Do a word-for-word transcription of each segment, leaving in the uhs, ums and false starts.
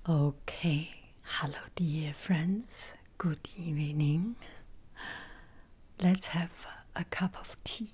Okay, hello, dear friends. Good evening. Let's have a cup of tea.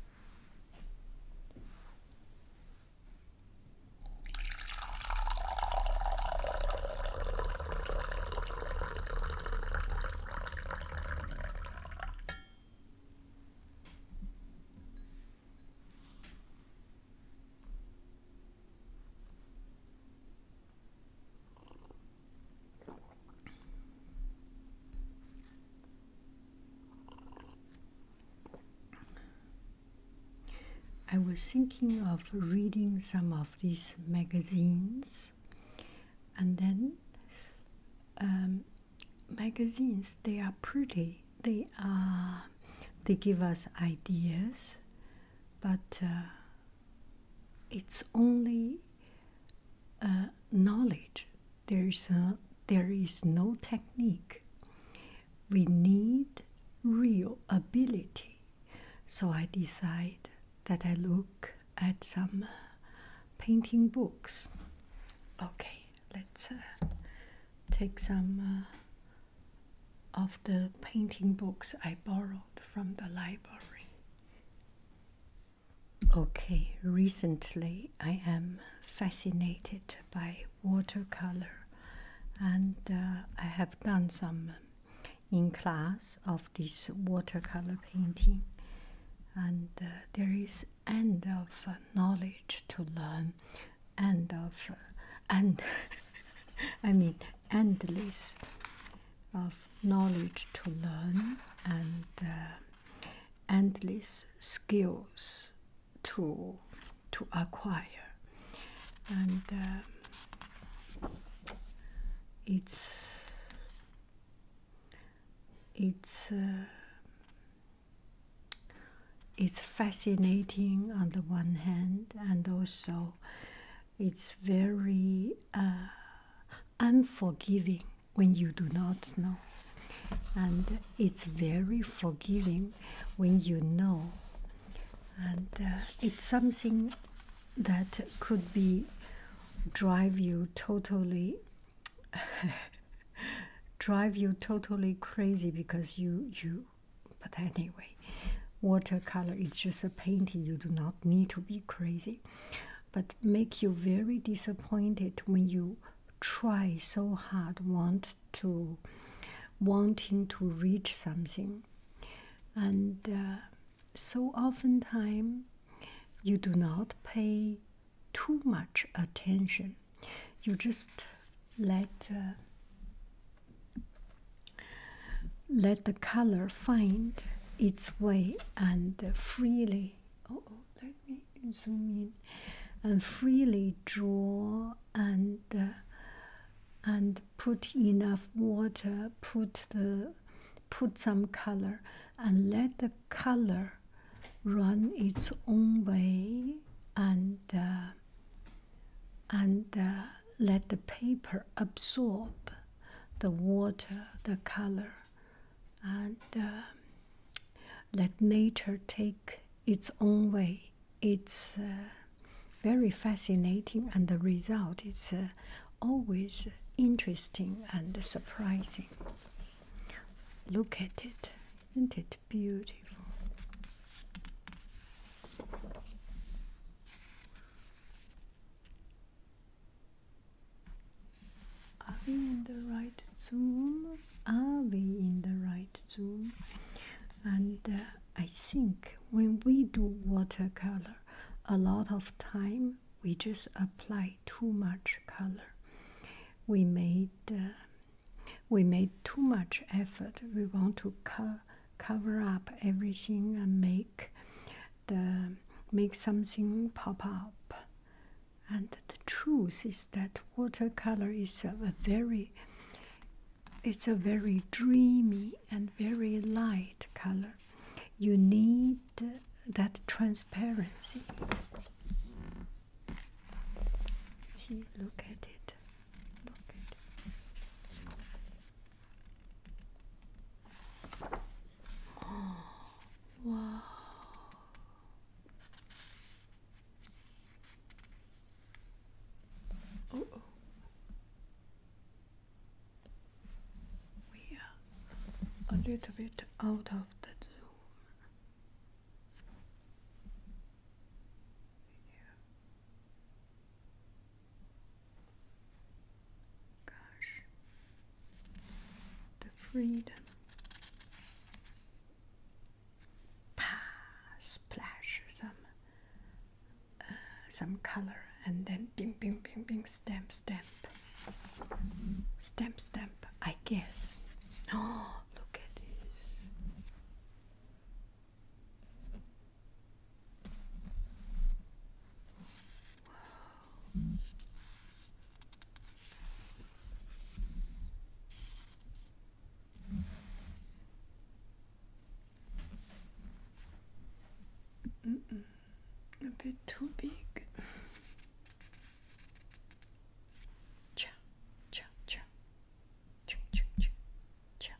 I was thinking of reading some of these magazines, and then um, magazines, they are pretty. They are they give us ideas, but uh, it's only uh, knowledge. There is a, there is no technique. We need real ability. So I decide that I look at some uh, painting books. Okay, let's uh, take some uh, of the painting books I borrowed from the library. Okay, recently I am fascinated by watercolor, and uh, I have done some in class of this watercolor painting, and uh, there is end of uh, knowledge to learn, end of uh, and I mean endless of knowledge to learn, and uh, endless skills to to acquire, and uh, it's it's uh, it's fascinating on the one hand, and also it's very uh, unforgiving when you do not know, and it's very forgiving when you know, and uh, it's something that could be drive you totally drive you totally crazy because you you but anyway, watercolor, it's just a painting. You do not need to be crazy, but make you very disappointed when you try so hard, want to wanting to reach something, and uh, so oftentimes you do not pay too much attention. You just let uh, let the color find its way, and uh, freely oh, oh let me zoom in, and freely draw, and uh, and put enough water, put the put some color, and let the color run its own way, and uh, and uh, let the paper absorb the water, the color, and uh, let nature take its own way. It's uh, very fascinating, and the result is uh, always interesting and surprising. Look at it, isn't it beautiful? Are we in the right zoom? Are we in the right zoom? And uh, I think when we do watercolor, a lot of time we just apply too much color. We made uh, we made too much effort. We want to co cover up everything and make the make something pop up. And the truth is that watercolor is a, a very it's a very dreamy and very light color. You need that transparency. See, look at it. Look at it. Oh, wow. Oh, oh. little bit out of the zoom. Yeah. Gosh, the freedom. Pa, splash some uh, some color, and then bing, bing, bing, bing, stamp, stamp, stamp, stamp. I guess. Oh, look at this. Wow. Mm-mm. A bit too big. Cha, cha, cha, cha, cha, cha, cha.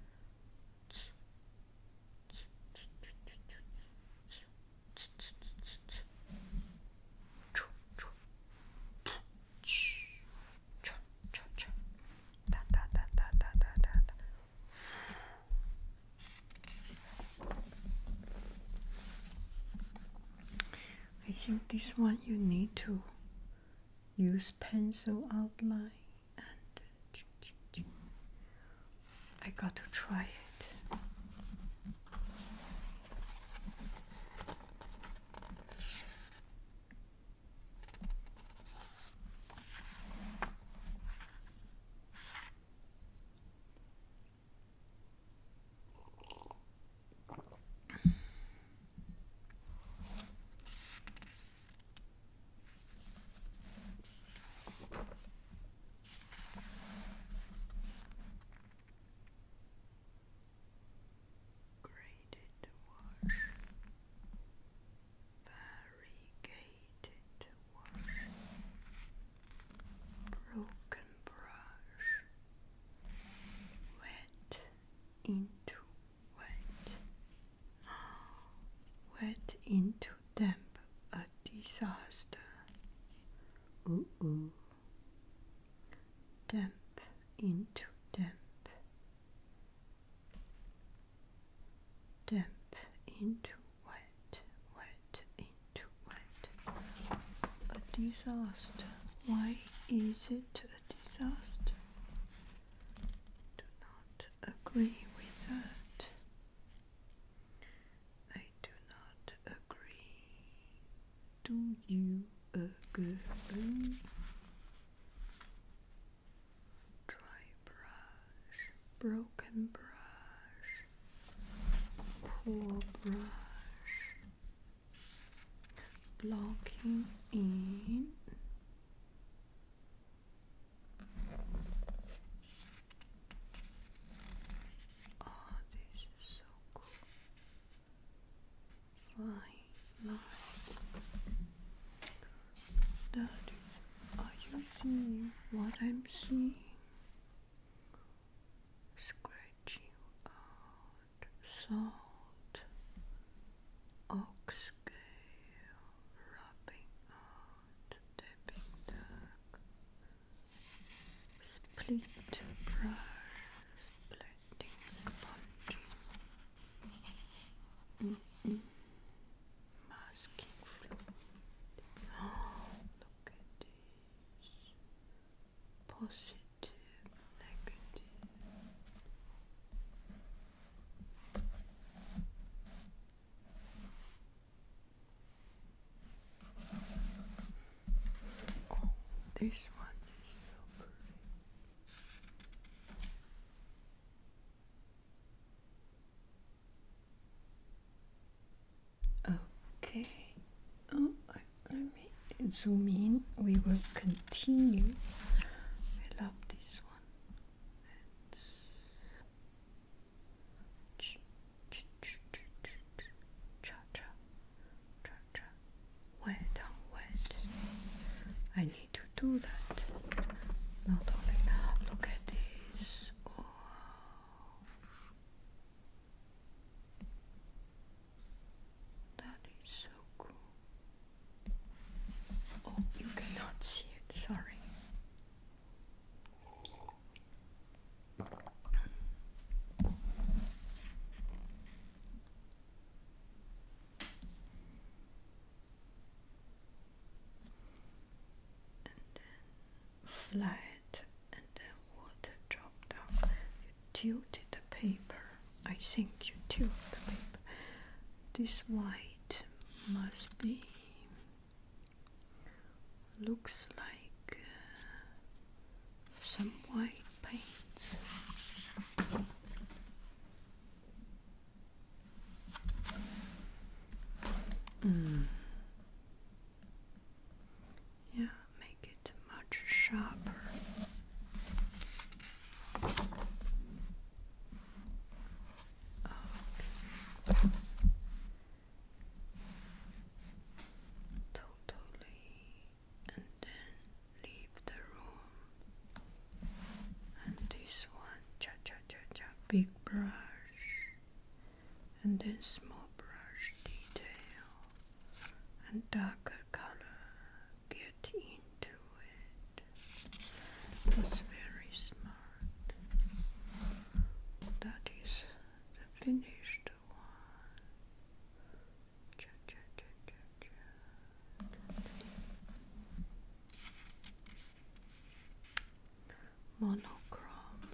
I think this one you need to use pencil outline, and I got to try it. Into wet, wet into damp, a disaster. Ooh, ooh. Damp into damp, damp into wet, wet into wet. A disaster. Why is it a disaster? Do not agree with that. I do not agree. Do you agree? Dry brush, broken brush, poor brush, blocking in. Oh, this is so cool. Fine line. That is, are you seeing what I'm seeing? Scratching out salt, ox scale, rubbing out, tapping dark, split brush, splitting, sponging, mm-mm. Masking fluid. Oh, look at this. Positive, negative. Oh, this one is so pretty. Okay. Oh, I, let me zoom in. We will continue. I love this one. It's ch ch ch ch ch cha cha cha cha. Wet on wet. I need to do that. Not only now. Look at this. Oh. That is so cool. Oh, you cannot see it. Sorry. flat and then water drop down. You tilted the paper. I think you tilt the paper. This white must be, looks like uh, some white paints. Mm. Yeah, make it much sharper. Okay. Totally, and then leave the room. And this one, cha cha cha cha, big brush, and then small brush detail, and darker color. Get into it. That's very smart. That is the finished one. Cha, cha, cha, cha, cha. Monochrome.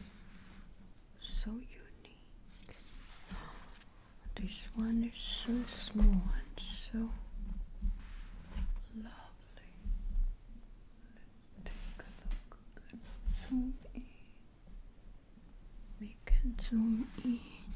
So unique. This one is so small and so lovely. Let's take a look. Let's zoom in. We can zoom in.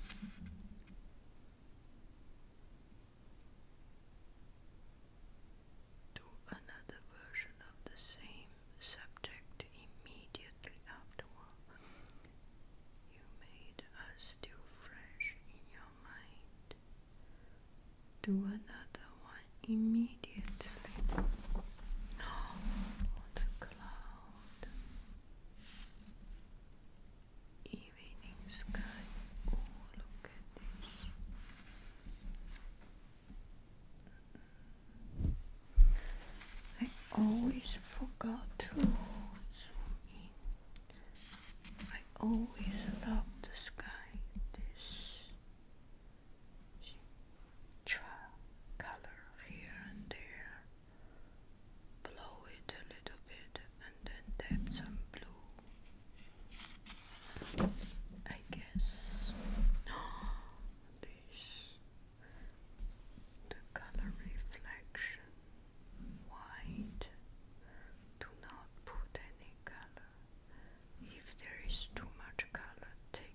Do another version of the same subject immediately afterward. You made us still fresh in your mind. Do another one immediately. Oh, the cloud. Evening sky. Oh, look at this. I always forgot to zoom in. I always love the sky. This color here and there. Blow it a little bit and then dab some blue. I guess this, the color reflection, white. Do not put any color. If there is too much color, take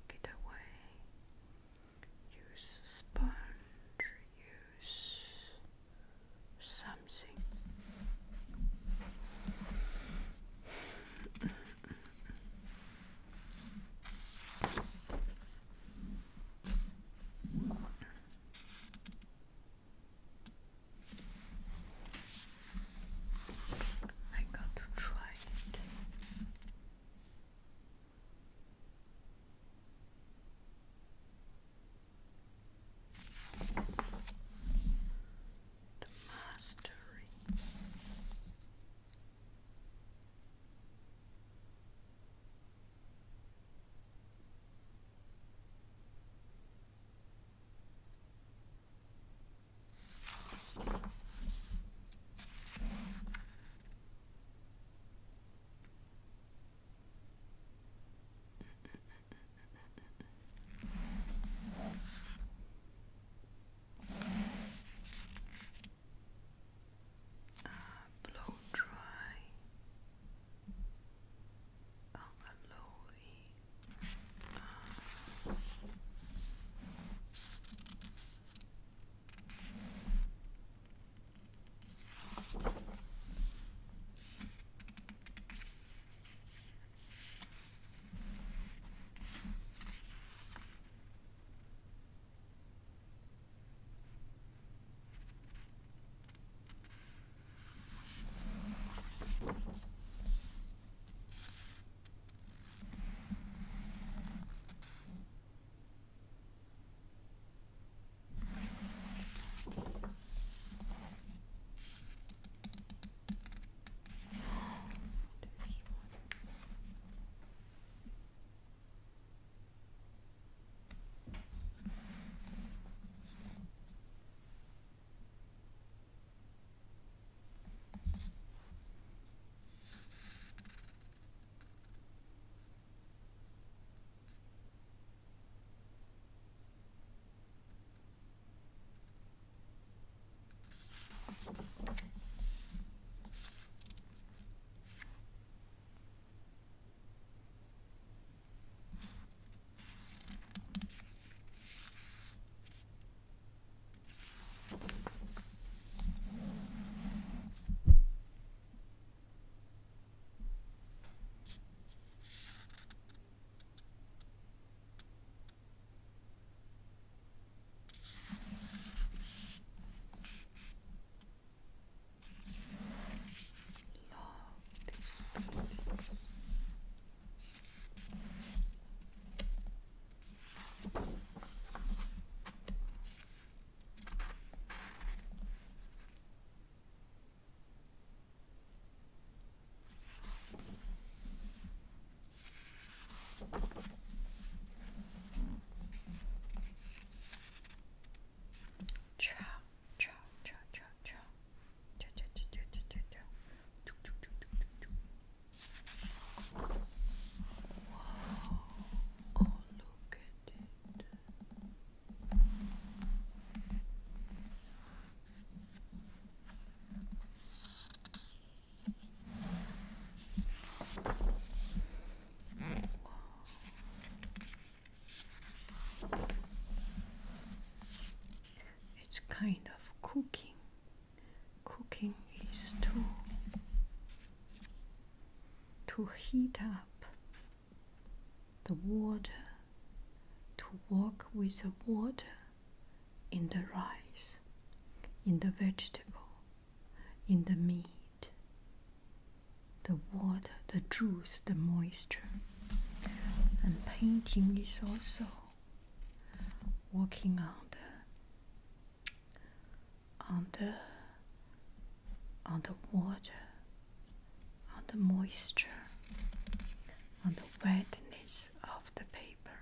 heat up the water, to work with the water in the rice, in the vegetable, in the meat, the water, the juice, the moisture. And painting is also working on the on the on the water, on the moisture, on the wetness of the paper.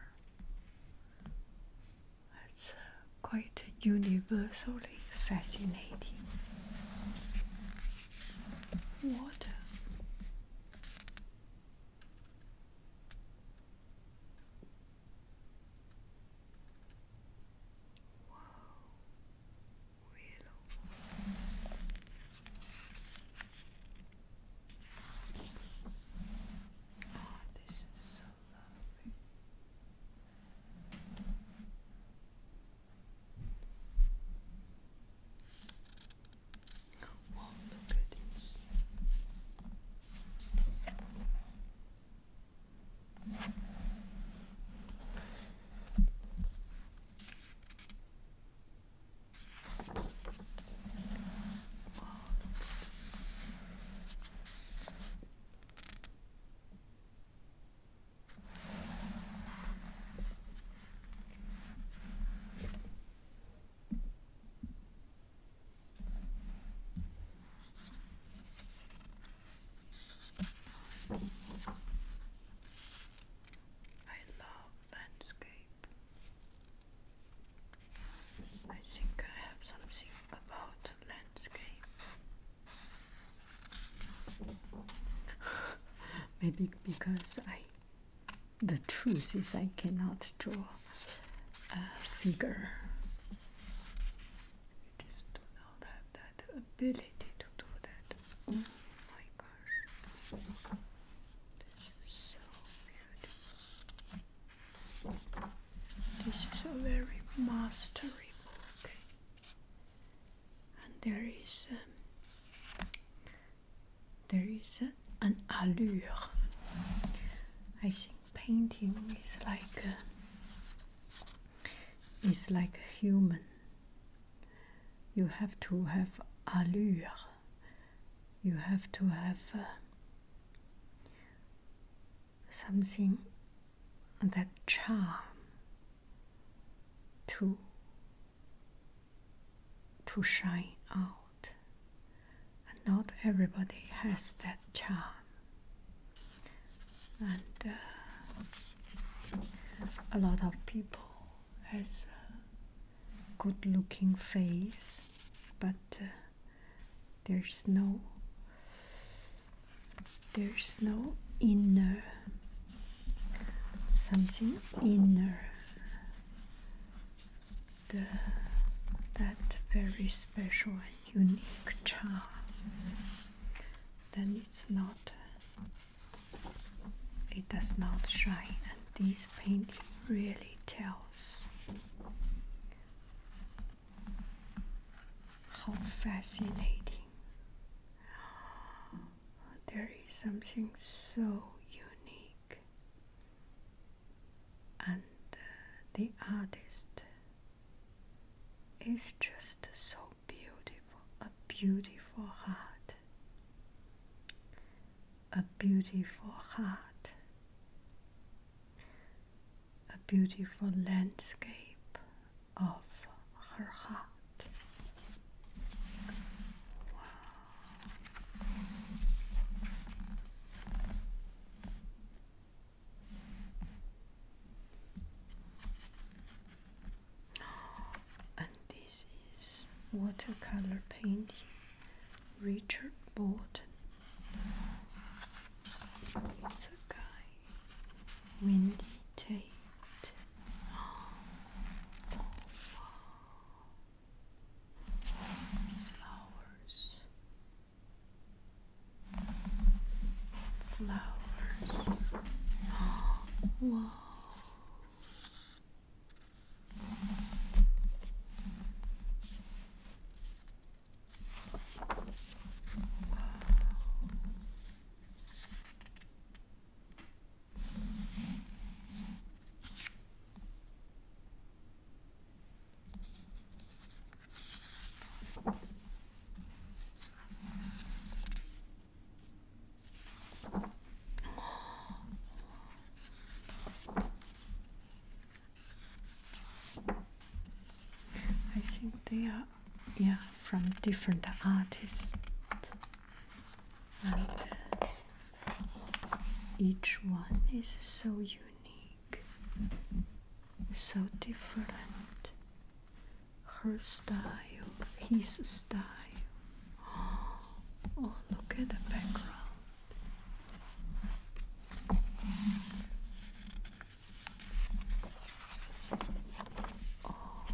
It's uh, quite universally fascinating. Water. Maybe because I, the truth is I cannot draw a figure. I just do not have that ability to do that. Oh my gosh. This is so beautiful. This is a very mastery book. And there is um, there is a an allure. I think painting is like a, is like a human. You have to have allure. You have to have uh, something, that charm to to shine out. Not everybody has that charm, and uh, a lot of people has a good-looking face, but uh, there's no there's no inner something inner, the that very special and unique charm. Then it's not, it does not shine, and this painting really tells how fascinating. There is something so unique, and uh, the artist is just so beautiful, a beautiful heart. A beautiful heart, a beautiful landscape of her heart. Wow. And this is watercolor painting, Richard Bolton. It's a guy, Windy Tate. Oh, wow. Flowers. Flowers. Oh, wow. they are, yeah, from different artists, and uh, each one is so unique, so different. Her style, his style. Oh, look at the background. Oh,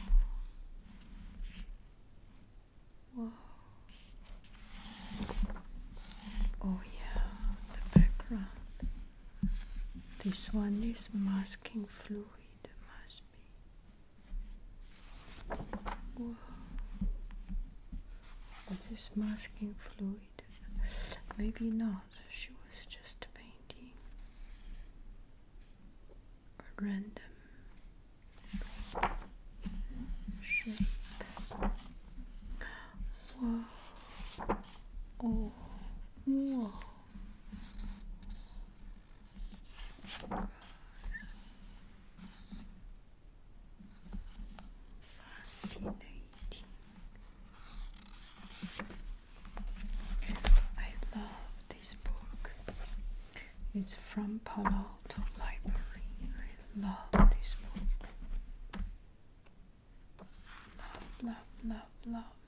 wow. Oh yeah, the background. This one is masking fluid, must be. Whoa. What is masking fluid? Maybe not. She was just painting a random shape. Whoa. Oh. Whoa. Fascinating. I love this book. It's from Palo Alto Library. I love this book. Love, love, love, love.